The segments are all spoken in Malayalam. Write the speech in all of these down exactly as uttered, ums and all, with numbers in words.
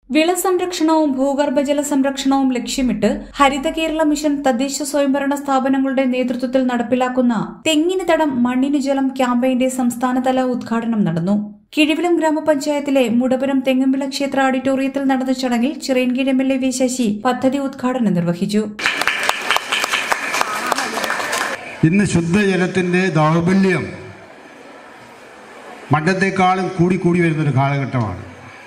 വിള സംരക്ഷണവും ഭൂഗർഭജല സംരക്ഷണവും ലക്ഷ്യമിട്ട് ഹരിത കേരള മിഷൻ തദ്ദേശ സ്വയംഭരണ സ്ഥാപനങ്ങളുടെ നേതൃത്വത്തിൽ നടപ്പിലാക്കുന്ന തെങ്ങിന് തടം മണ്ണിന് ജലം ക്യാമ്പയിന്റെ സംസ്ഥാനതല ഉദ്ഘാടനം നടന്നു. കിഴിവിലം ഗ്രാമപഞ്ചായത്തിലെ മുടപുരം തെങ്ങുംവിള ക്ഷേത്ര ഓഡിറ്റോറിയത്തിൽ നടന്ന ചടങ്ങിൽ Chirayinkeezhu M L A V Sasi പദ്ധതി ഉദ്ഘാടനം നിർവഹിച്ചു. ഇന്ന് ശുദ്ധജലത്തിന്റെ ദൗർബല്യം മണ്ഡലത്തെക്കാളും കൂടിക്കൂടി വരുന്നൊരു കാലഘട്ടമാണ്.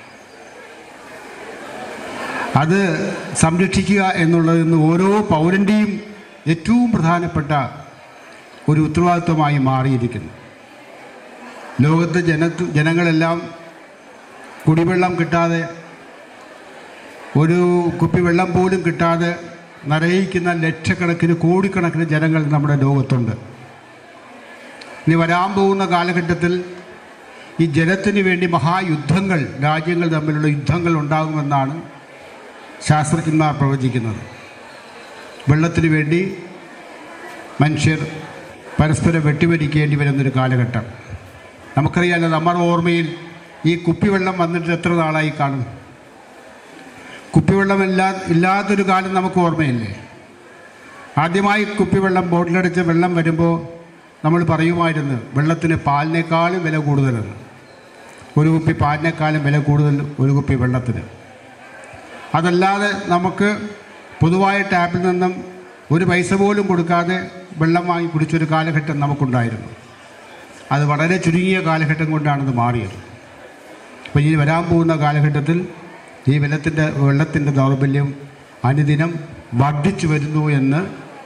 അത് സംരക്ഷിക്കുക എന്നുള്ളത് ഇന്ന് ഓരോ പൗരൻ്റെയും ഏറ്റവും പ്രധാനപ്പെട്ട ഒരു ഉത്തരവാദിത്വമായി മാറിയിരിക്കുന്നു. ലോകത്തെ ജന ജനങ്ങളെല്ലാം കുടിവെള്ളം കിട്ടാതെ, ഒരു കുപ്പി വെള്ളം പോലും കിട്ടാതെ നരയിക്കുന്ന ലക്ഷക്കണക്കിന് കോടിക്കണക്കിന് ജനങ്ങൾ നമ്മുടെ ലോകത്തുണ്ട്. ഇനി വരാൻ പോകുന്ന കാലഘട്ടത്തിൽ ഈ ജലത്തിന് വേണ്ടി മഹായുദ്ധങ്ങൾ, രാജ്യങ്ങൾ തമ്മിലുള്ള യുദ്ധങ്ങൾ ഉണ്ടാകുമെന്നാണ് ശാസ്ത്രജ്ഞന്മാർ പ്രവചിക്കുന്നത്. വെള്ളത്തിന് വേണ്ടി മനുഷ്യർ പരസ്പരം വെട്ടിമരിക്കേണ്ടി വരുന്നൊരു കാലഘട്ടം. നമുക്കറിയാമല്ലോ, നമ്മുടെ ഓർമ്മയിൽ ഈ കുപ്പിവെള്ളം വന്നിട്ട് എത്ര നാളായി കാണും? കുപ്പിവെള്ളമില്ലാ ഇല്ലാത്തൊരു കാലം നമുക്ക് ഓർമ്മയില്ലേ? ആദ്യമായി കുപ്പിവെള്ളം ബോട്ടിലടിച്ച വെള്ളം വരുമ്പോൾ നമ്മൾ പറയുമായിരുന്നു വെള്ളത്തിന് പാലിനേക്കാളും വില കൂടുതലെന്ന്. ഒരു കുപ്പി പാലിനേക്കാളും വില കൂടുതൽ ഒരു കുപ്പി വെള്ളത്തിന്. അതല്ലാതെ നമുക്ക് പൊതുവായ ടാപ്പിൽ നിന്നും ഒരു പൈസ പോലും കൊടുക്കാതെ വെള്ളം വാങ്ങി കുടിച്ചൊരു കാലഘട്ടം നമുക്കുണ്ടായിരുന്നു. അത് വളരെ ചുരുങ്ങിയ കാലഘട്ടം കൊണ്ടാണിത് മാറിയത്. അപ്പോൾ ഇനി വരാൻ പോകുന്ന കാലഘട്ടത്തിൽ ഈ വെള്ളത്തിൻ്റെ വെള്ളത്തിൻ്റെ ദൗർബല്യം അനുദിനം വർദ്ധിച്ചു വരുന്നു എന്ന്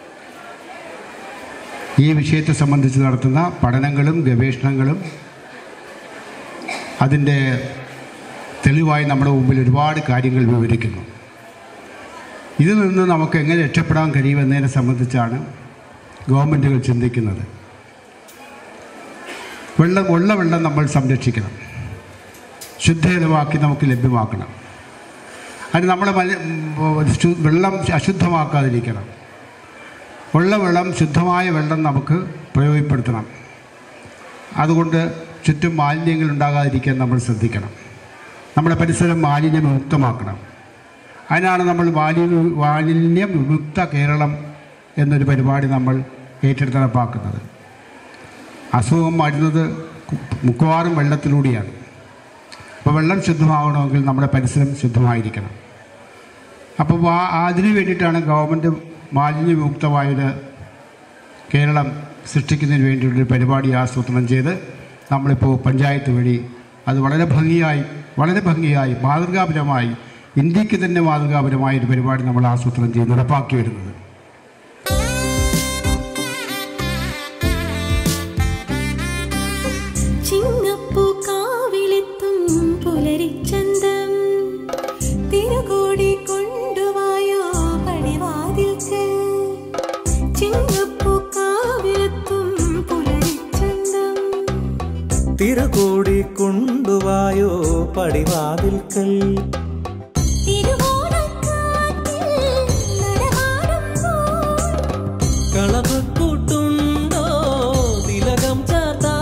ഈ വിഷയത്തെ സംബന്ധിച്ച് നടത്തുന്ന പഠനങ്ങളും ഗവേഷണങ്ങളും അതിൻ്റെ തെളിവായി നമ്മുടെ മുമ്പിൽ ഒരുപാട് കാര്യങ്ങൾ വിവരിക്കുന്നു. ഇതിൽ നിന്ന് നമുക്ക് എങ്ങനെ രക്ഷപ്പെടാൻ കഴിയുമെന്നതിനെ സംബന്ധിച്ചാണ് ഗവൺമെൻറ്റുകൾ ചിന്തിക്കുന്നത്. വെള്ളം ഉള്ള വെള്ളം നമ്മൾ സംരക്ഷിക്കണം, ശുദ്ധജലമാക്കി നമുക്ക് ലഭ്യമാക്കണം. അതിന് നമ്മൾ വെള്ളം അശുദ്ധമാക്കാതിരിക്കണം. ഉള്ള വെള്ളം, ശുദ്ധമായ വെള്ളം നമുക്ക് പ്രയോജനപ്പെടുത്തണം. അതുകൊണ്ട് ചുറ്റും മാലിന്യങ്ങൾ ഉണ്ടാകാതിരിക്കാൻ നമ്മൾ ശ്രദ്ധിക്കണം. നമ്മുടെ പരിസരം മാലിന്യമുക്തമാക്കണം. അതിനാണ് നമ്മൾ മാലിന്യ മാലിന്യം വിമുക്ത കേരളം എന്നൊരു പരിപാടി നമ്മൾ ഏറ്റെടുത്ത് നടപ്പാക്കുന്നത്. അസുഖം വരുന്നത് മിക്കവാറും വെള്ളത്തിലൂടെയാണ്. അപ്പോൾ വെള്ളം ശുദ്ധമാകണമെങ്കിൽ നമ്മുടെ പരിസരം ശുദ്ധമായിരിക്കണം. അപ്പോൾ അതിനു വേണ്ടിയിട്ടാണ് ഗവൺമെൻറ് മാലിന്യവിമുക്തമായൊരു കേരളം സൃഷ്ടിക്കുന്നതിന് വേണ്ടിയുള്ളൊരു പരിപാടി ആസൂത്രണം ചെയ്ത് നമ്മളിപ്പോൾ പഞ്ചായത്ത് വഴി അത് വളരെ ഭംഗിയായി വളരെ ഭംഗിയായി മാതൃകാപരമായി ഇന്ത്യക്ക് തന്നെ മാതൃകാപരമായ ഒരു പരിപാടി നമ്മൾ ആസൂത്രണം ചെയ്ത് നടപ്പാക്കി വരുന്നത്. തിരുകോടി കൊണ്ടുവായോ പടിവാതിൽക്കൽ, കളഭക്കൂട്ടുണ്ടോ തിലകം ചാർത്താ,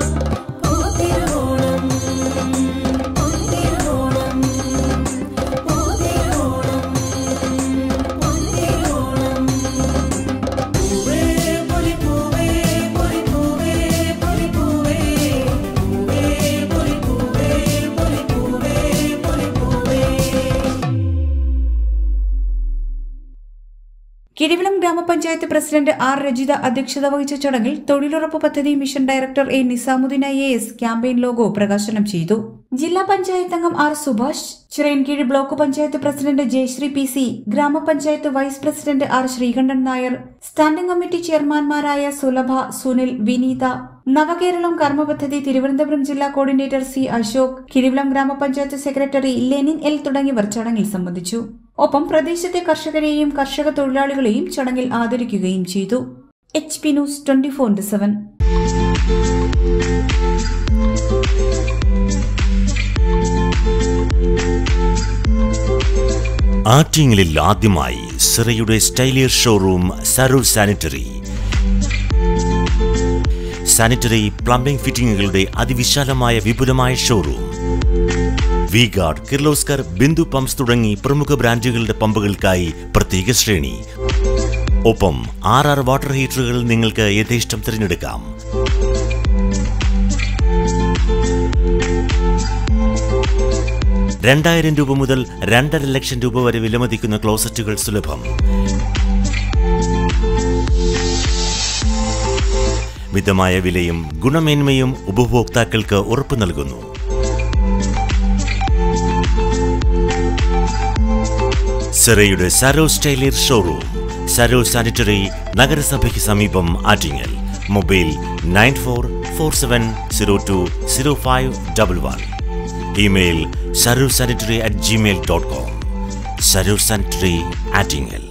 കിഴിവിലം ഗ്രാമപഞ്ചായത്ത് പ്രസിഡന്റ് ആർ രജിത അധ്യക്ഷത വഹിച്ച ചടങ്ങിൽ തൊഴിലുറപ്പ് പദ്ധതി mission director A Nizamuddin I A S campaign logo പ്രകാശനം ചെയ്തു. ജില്ലാ പഞ്ചായത്ത് അംഗം R Subhash, Chirayinkeezhu block panchayat president Jayasree P C, ഗ്രാമപഞ്ചായത്ത് vice president R Sreekantan Nair, standing committee ചെയർമാൻമാരായ സുലഭ, സുനിൽ, വിനീത, നവകേരളം കർമ്മപദ്ധതി തിരുവനന്തപുരം ജില്ലാ കോർഡിനേറ്റർ സി അശോക്, കിഴിവിലം ഗ്രാമപഞ്ചായത്ത് സെക്രട്ടറി ലെനിൻ എൽ തുടങ്ങിയവർ ചടങ്ങിൽ സംബന്ധിച്ചു. ഒപ്പം പ്രദേശത്തെ കർഷകരെയും കർഷക തൊഴിലാളികളെയും ചടങ്ങിൽ ആദരിക്കുകയും ചെയ്തു. H P news twenty four into seven. ആറ്റിങ്ങലിൽ ആദ്യമായി സിറയുടെ സ്റ്റൈലിയർ ഷോറൂം സരൂർ സാനിറ്ററി. സാനിറ്ററി പ്ലംബിംഗ് ഫിറ്റിംഗുകളുടെ അതിവിശാലമായ വിപുലമായ showroom. V Guard, Kirloskar, Bindu pumps തുടങ്ങി പ്രമുഖ ബ്രാൻഡുകളുടെ പമ്പുകൾക്കായി പ്രത്യേക ശ്രേണി. ഒപ്പം ആർ ആർ വാട്ടർ ഹീറ്ററുകൾ നിങ്ങൾക്ക് യഥേഷ്ടം തിരഞ്ഞെടുക്കാം. രണ്ടായിരം രൂപ മുതൽ രണ്ടര ലക്ഷം രൂപ വരെ വിലമതിക്കുന്ന ക്ലോസറ്റുകൾ സുലഭം. മിതമായ വിലയും ഗുണമേന്മയും ഉപഭോക്താക്കൾക്ക് ഉറപ്പു നൽകുന്നു. സിറയുടെ Saros tiler showroom, Saros sanitary, നഗരസഭയ്ക്ക് സമീപം, ആറ്റിങ്ങൽ. Mobile nine four four seven zero two zero five double one. Email Saros sanitary at Gmail dot com. Saros sanitary, Attingal.